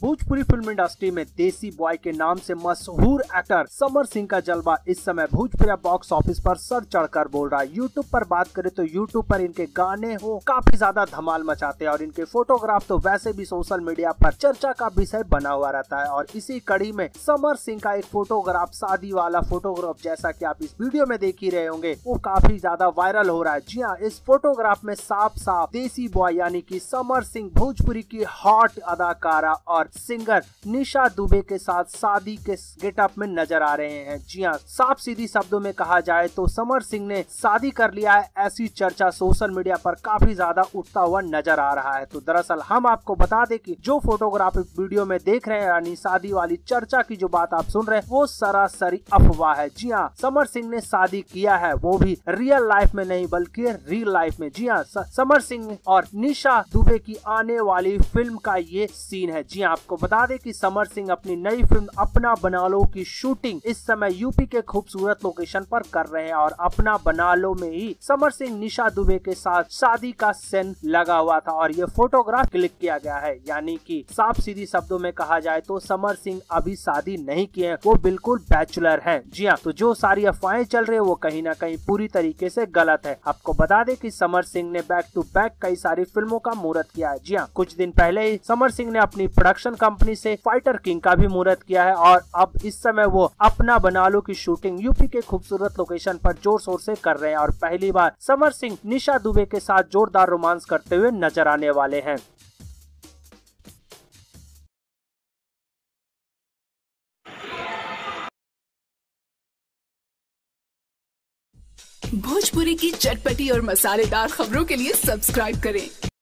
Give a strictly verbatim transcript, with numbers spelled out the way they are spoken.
Bhojpuri film industry में देसी boy के नाम से मशहूर एक्टर समर सिंह का जलवा इस समय भोजपुरी बॉक्स ऑफिस पर सर चढ़कर बोल रहा है। यूट्यूब पर बात करें तो यूट्यूब पर इनके गाने हो काफी ज्यादा धमाल मचाते हैं और इनके फोटोग्राफ तो वैसे भी सोशल मीडिया पर चर्चा का विषय बना हुआ रहता है। और इसी कड़ी में समर सिंह का एक फोटोग्राफ, शादी वाला फोटोग्राफ, जैसा कि आप इस वीडियो में देख ही रहे होंगे, वो काफी ज्यादा वायरल हो रहा है। जी हाँ, इस फोटोग्राफ में साफ साफ देसी बॉय यानी कि समर सिंह भोजपुरी की हॉट अदाकारा और सिंगर निशा दुबे के साथ शादी के गेटअप में नजर आ रहे हैं। जी हाँ, साफ सीधी शब्दों में कहा जाए तो समर सिंह ने शादी कर लिया है, ऐसी चर्चा सोशल मीडिया पर काफी ज्यादा उठता हुआ नजर आ रहा है। तो दरअसल हम आपको बता दें कि जो फोटोग्राफ इस वीडियो में देख रहे हैं यानी शादी वाली चर्चा की जो बात आप सुन रहे हैं वो सरासरी अफवाह है। जी हाँ, समर सिंह ने शादी किया है, वो भी रियल लाइफ में नहीं बल्कि रियल लाइफ में। जी हाँ, समर सिंह और निशा दुबे की आने वाली फिल्म का ये सीन है। जी हाँ, आपको बता दें कि समर सिंह अपनी नई फिल्म अपना बना लो की शूटिंग इस समय यूपी के खूबसूरत लोकेशन पर कर रहे हैं और अपना बना लो में ही समर सिंह निशा दुबे के साथ शादी का सीन लगा हुआ था और ये फोटोग्राफ क्लिक किया गया है। यानी कि साफ सीधी शब्दों में कहा जाए तो समर सिंह अभी शादी नहीं किए हैं, वो बिल्कुल बैचलर हैं। जी हाँ, तो जो सारी अफवाहें चल रही है वो कहीं ना कहीं पूरी तरीके से गलत है। आपको बता दें कि समर सिंह ने बैक टू बैक कई सारी फिल्मों का मुहूर्त किया है। जी हाँ, कुछ दिन पहले ही समर सिंह ने अपनी प्रोडक्शन कंपनी से फाइटर किंग का भी मुहूर्त किया है और अब इस समय वो अपना बना लो की शूटिंग यूपी के खूबसूरत लोकेशन पर जोर शोर से कर रहे हैं और पहली बार समर सिंह निशा दुबे के साथ जोरदार रोमांस करते हुए नजर आने वाले हैं। भोजपुरी की चटपटी और मसालेदार खबरों के लिए सब्सक्राइब करें